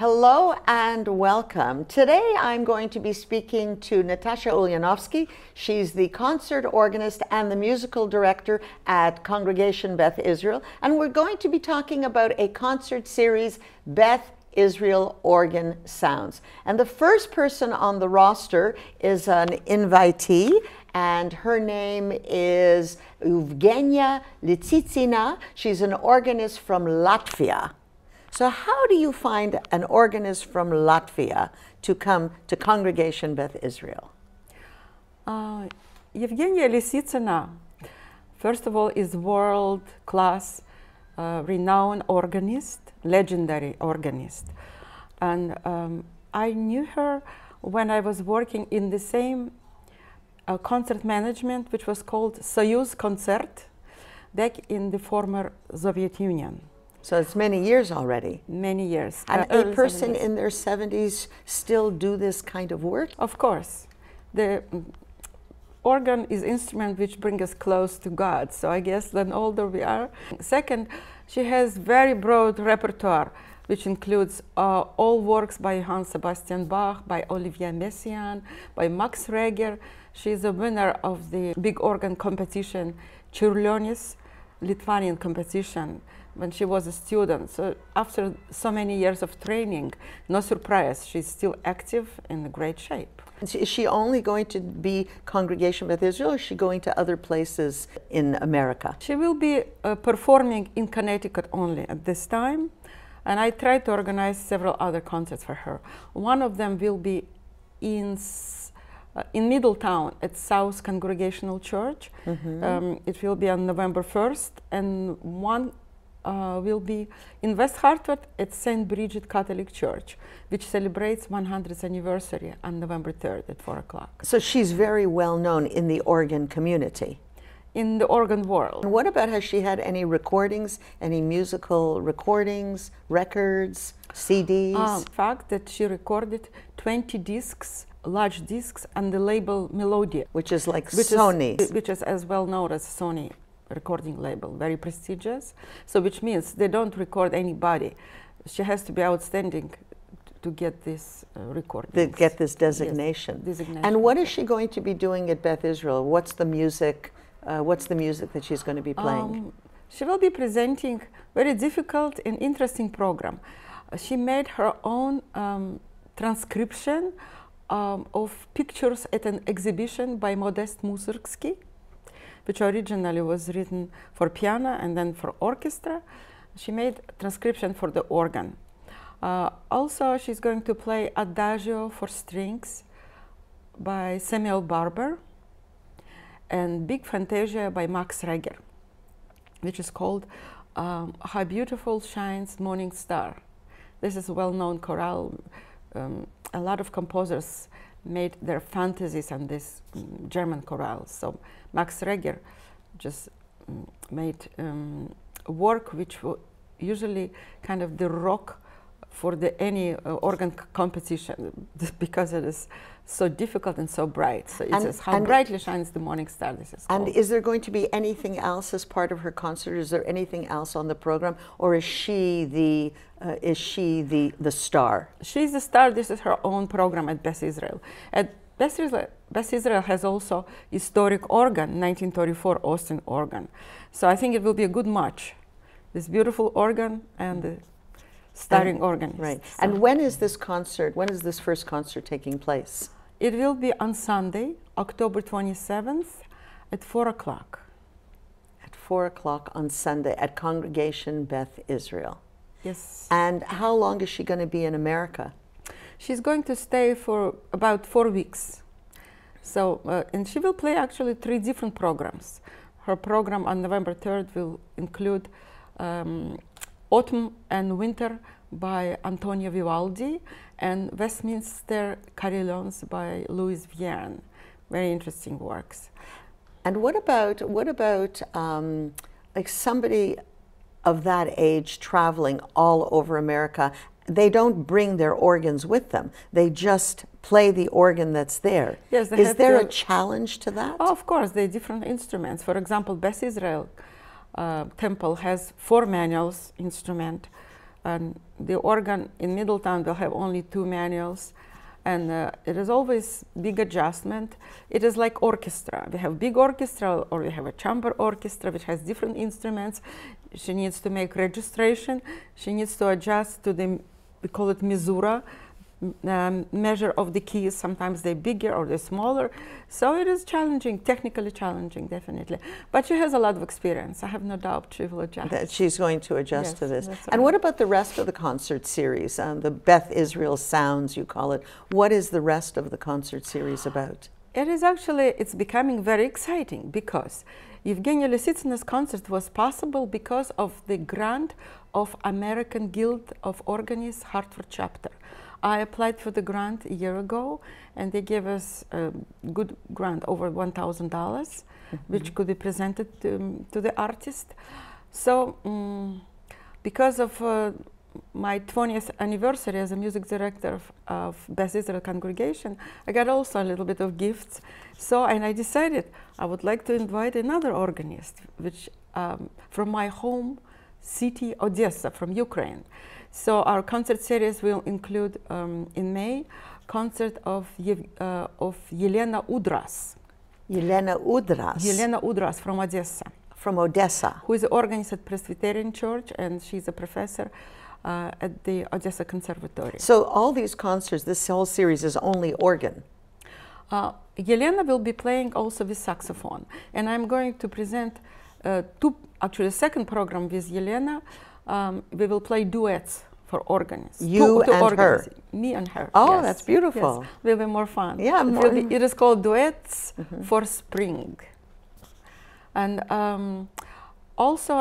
Hello and welcome. Today I'm going to be speaking to Natasha Ulyanovsky. She's the concert organist and the musical director at Congregation Beth Israel. And we're going to be talking about a concert series, Beth Israel Organ Sounds. And the first person on the roster is an invitee, and her name is Jevgenija Lisicina. She's an organist from Latvia. So how do you find an organist from Latvia to come to Congregation Beth Israel? Jevgenija Lisicina, first of all, is world-class, renowned organist, legendary organist. And I knew her when I was working in the same concert management, which was called Soyuz Concert, back in the former Soviet Union. So it's many years already. Many years. And a person in their 70s still do this kind of work? Of course. The organ is an instrument which brings us close to God. So I guess the older we are. Second, she has very broad repertoire, which includes all works by Johann Sebastian Bach, by Olivier Messiaen, by Max Reger. She is a winner of the big organ competition, Čiurlionis, Latvian competition, when she was a student. So after so many years of training, no surprise, she's still active in great shape. Is she only going to be Congregation Beth Israel, or is she going to other places in America? She will be performing in Connecticut only at this time, and I tried to organize several other concerts for her. One of them will be in Middletown at South Congregational Church. It will be on November 1st, and one will be in West Hartford at St. Bridget Catholic Church, which celebrates 100th anniversary on November 3rd at 4 o'clock. So she's very well known in the organ community. In the organ world. And what about, has she had any recordings, any musical recordings, records, CDs? The fact that she recorded 20 discs, large discs, on the label Melodia. Which is like Sony's. Which is as well known as Sony recording label, very prestigious. So which means they don't record anybody. She has to be outstanding to get this recording. To get this designation. Yes, designation. And what is she going to be doing at Beth Israel? What's the music? What's the music that she's going to be playing? She will be presenting very difficult and interesting program. She made her own transcription of pictures at an exhibition by Modest Mussorgsky, which originally was written for piano and then for orchestra. She made transcription for the organ. Also, she's going to play Adagio for strings by Samuel Barber and Big Fantasia by Max Reger, which is called How Beautiful Shines Morning Star. This is a well-known chorale. A lot of composers made their fantasies on this German chorale. So Max Reger just made work which usually kind of the rock for any organ competition, because it is so difficult and so bright. So it says, how brightly shines the morning star, this is called. And is there going to be anything else as part of her concert? Is there anything else on the program, or is she the star? She's the star. This is her own program at Beth Israel. At Beth Israel has also historic organ, 1934 Austin organ. So I think it will be a good match. This beautiful organ and the starring organist. Right. So. And when is this concert, when is this first concert taking place? It will be on Sunday, October 27th at 4 o'clock. At 4 o'clock on Sunday at Congregation Beth Israel. Yes. And how long is she going to be in America? She's going to stay for about 4 weeks. So, and she will play actually 3 different programs. Her program on November 3rd will include Autumn and Winter by Antonio Vivaldi and Westminster Carillons by Louis Vierne. Very interesting works. And what about like somebody of that age traveling all over America? They don't bring their organs with them. They just play the organ that's there. Yes, is there a challenge to that? Oh, of course, they're different instruments. For example, Beth Israel Temple has 4 manuals instrument, And the organ in Middletown will have only 2 manuals. And it is always big adjustment. It is like orchestra. We have big orchestra, or we have a chamber orchestra, which has different instruments. She needs to make registration. She needs to adjust to the, we call it misura, measure of the keys. Sometimes they're bigger or they're smaller. So it is challenging, technically challenging, definitely. But she has a lot of experience. I have no doubt she will adjust. That she's going to adjust to this. That's And right. what about the rest of the concert series? The Beth Israel Sounds, you call it. What is the rest of the concert series about? It is actually, it's becoming very exciting because Jevgenija Lisicina's concert was possible because of the grant of American Guild of Organists Hartford chapter. I applied for the grant a year ago, and they gave us a good grant, over $1,000, which could be presented to the artist. So because of my 20th anniversary as a music director of Beth Israel congregation, I got also a little bit of gifts. So, and I decided I would like to invite another organist, which from my home city, Odessa, from Ukraine. So our concert series will include, in May, concert of Yelena Udras. Yelena Udras. Yelena Udras from Odessa. From Odessa. Who is an organist at Presbyterian Church, and she's a professor at the Odessa Conservatory. So all these concerts, this whole series is only organ. Yelena will be playing also with saxophone. And I'm going to present actually, the second program with Yelena. We will play duets for organists. You and her? Me and her. Oh, yes. that's beautiful. Yes. Will be more fun. Yeah, it is called Duets for Spring. And also,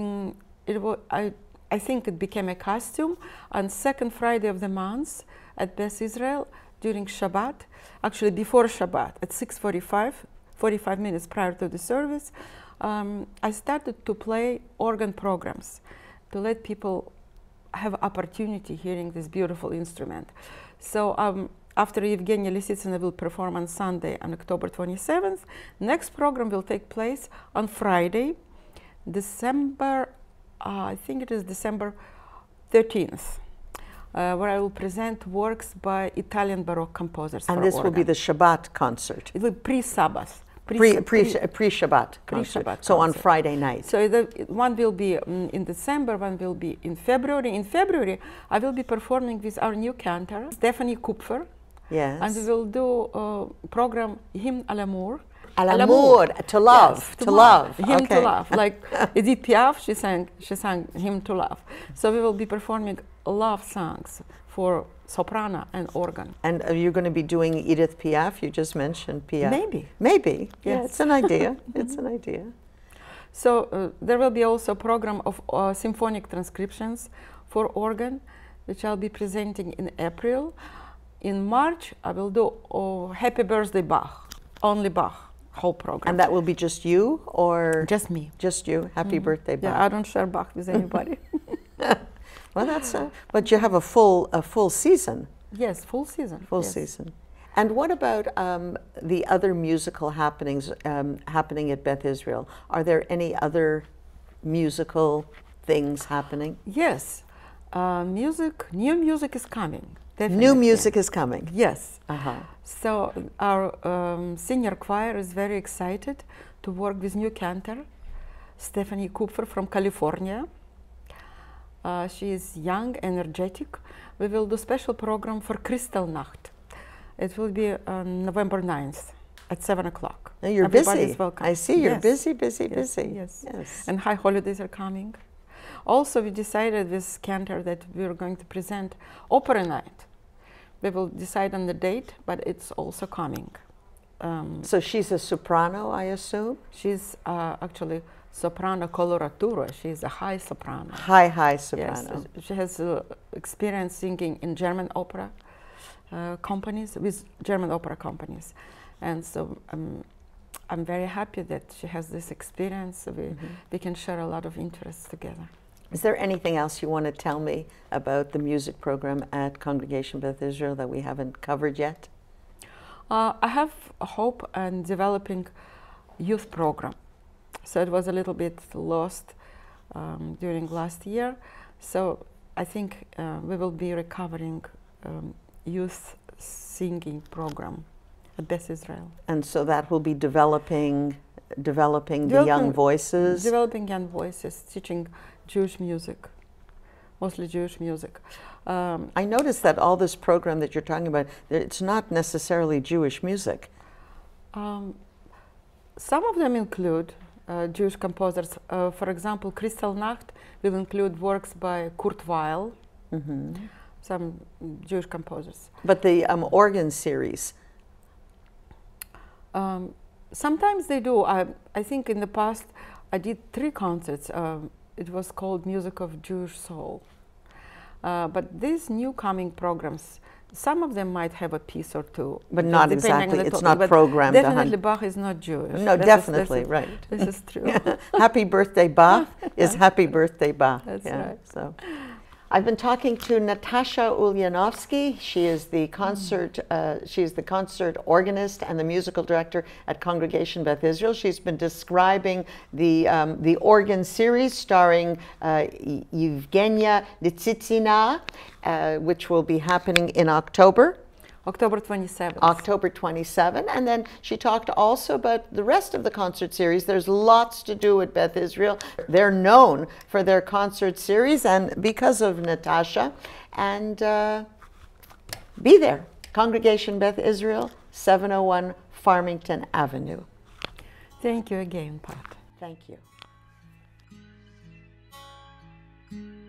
I think it became a costume on second Friday of the month at Beth Israel during Shabbat, actually before Shabbat at 6:45, 45 minutes prior to the service. I started to play organ programs to let people have opportunity hearing this beautiful instrument. So after Jevgenija Lisicina will perform on Sunday on October 27th, next program will take place on Friday, December, I think it is December 13th, where I will present works by Italian Baroque composers. And this will be the Shabbat concert. It will be pre-Sabbath. Pre-Shabbat concert. So on Friday night. So one will be in December, one will be in February. In February, I will be performing with our new cantor, Stephanie Kupfer. Yes. And we will do a program, Hymn à l'amour. À l'amour, to love, yes, to love. Hymn okay. to love. Like Edith Piaf, she sang Hymn to Love. So we will be performing love songs for soprano and organ. And are you going to be doing Edith Piaf? You just mentioned Piaf. Maybe. Maybe. Yes. Yeah, it's an idea. It's an idea. So there will be also a program of symphonic transcriptions for organ, which I'll be presenting in April. In March, I will do Happy Birthday Bach, only Bach, whole program. And that will be just you, or just me? Just you. Happy birthday, Bach. Yeah, I don't share Bach with anybody. Well, that's but you have a full season. Yes, full season. Full yes. season. And what about the other musical happenings happening at Beth Israel? Are there any other musical things happening? Yes, new music is coming. Definitely. New music is coming. Yes. Uh-huh. So our senior choir is very excited to work with new cantor, Stephanie Kupfer from California. She is young, energetic. We will do special program for Kristallnacht. It will be on November 9th at 7 o'clock. Now you're Everybody busy. is welcome. I see you're Yes. busy. Yes. Yes. And high holidays are coming. Also, we decided with cantor that we are going to present opera night. We will decide on the date, but it's also coming. So she's a soprano, I assume? She's actually soprano coloratura. She's a high soprano. High soprano. Yes, she has experience singing in German opera companies, with German opera companies. And so I'm very happy that she has this experience. We can share a lot of interests together. Is there anything else you want to tell me about the music program at Congregation Beth Israel that we haven't covered yet? I have a hope in developing youth program. So it was a little bit lost during last year. So I think we will be recovering youth singing program at Beth Israel. And so that will be developing the young voices? Developing young voices, teaching Jewish music, mostly Jewish music. I noticed that all this program that you're talking about, it's not necessarily Jewish music. Some of them include Jewish composers. For example, Kristallnacht will include works by Kurt Weill, some Jewish composers. But the organ series? Sometimes they do. I think in the past I did 3 concerts. It was called Music of Jewish Soul. But these new coming programs, some of them might have a piece or two. But not exactly, it's not programmed. Definitely Bach is not Jewish. No, definitely, right. This is true. Happy birthday Bach is happy birthday Bach. That's right. So, I've been talking to Natasha Ulyanovsky. She is the concert organist and the musical director at Congregation Beth Israel. She's been describing the organ series starring Jevgenija Lisicina, which will be happening in October. October 27th. October 27, and then she talked also about the rest of the concert series. There's lots to do at Beth Israel. They're known for their concert series, and because of Natasha, and be there. Congregation Beth Israel, 701 Farmington Avenue. Thank you again, Pat. Thank you.